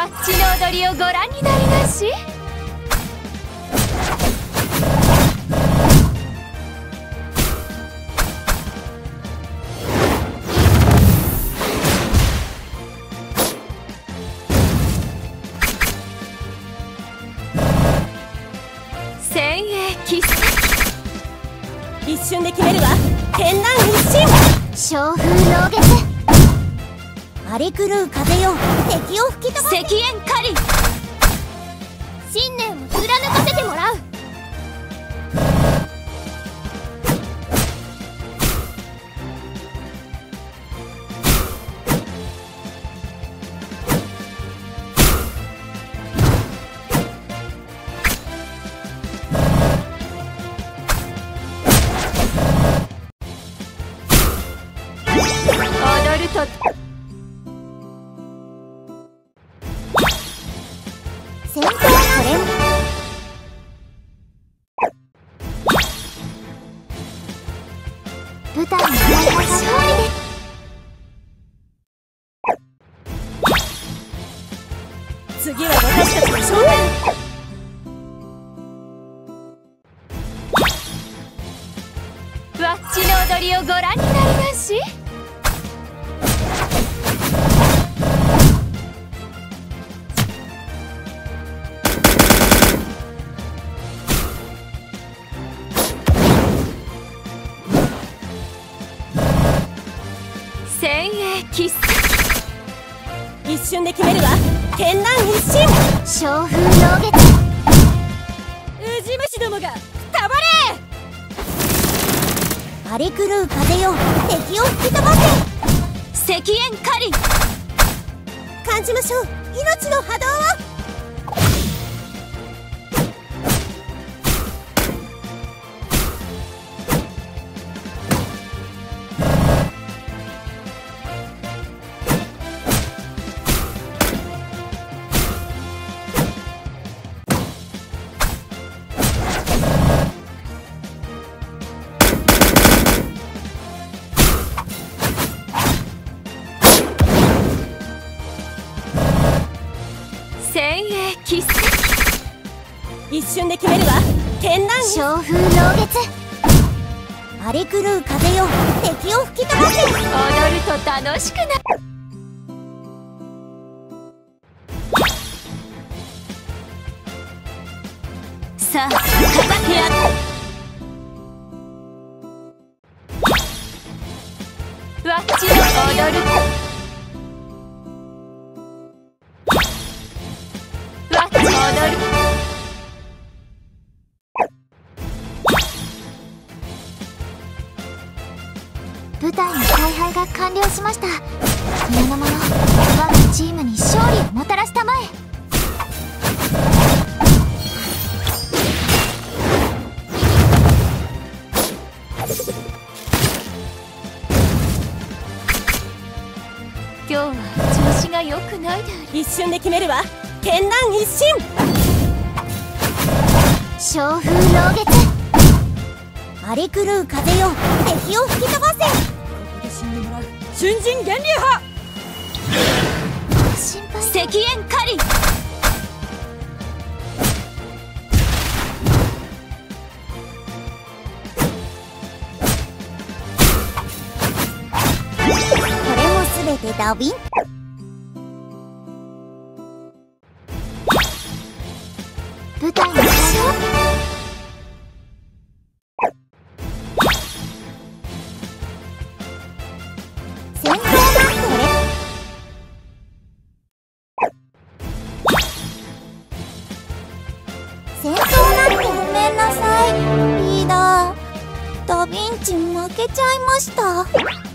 わっちの踊りをご覧になりなし。先鋭キス。 一瞬で決めるわ。天南一心。 小風浪月。荒れ狂う風よ、敵を吹き飛ばせ。 赤炎狩り。 信念を貫かせてもらう。 踊ると先頭これ。舞台の勝利です。 次は私たちの勝負。 わっちの踊りをご覧になりなし。先鋭キス。 一瞬で決めるわ。天南一心。 小風浪月。 ウジ虫どもがたまれ。 荒れ狂う風よ、敵を吹き飛ばせ。 赤炎狩り。 感じましょう、命の波動を。 先鋭キス。 一瞬で決めるわ。天南一心。 小風浪月。荒れ狂う風よ、敵を吹き飛ばせ。 踊ると楽しくなる。さあ片手やわっちの踊る。わっち踊る。 舞台の采配が完了しました。皆の者、我がチームに勝利をもたらしたまえ。 今日は調子が良くないであり。 一瞬で決めるわ。天南一心。 小風浪月。荒れ狂う風よ、敵を吹き飛ばせ。 ここで死んでもらう。春人源流派。 心配。 赤炎狩り。 これもすべてダビン。舞台の最初。先頭なんこれ。先頭なんてごめんなさい。リーダー、ダヴィンチ負けちゃいました。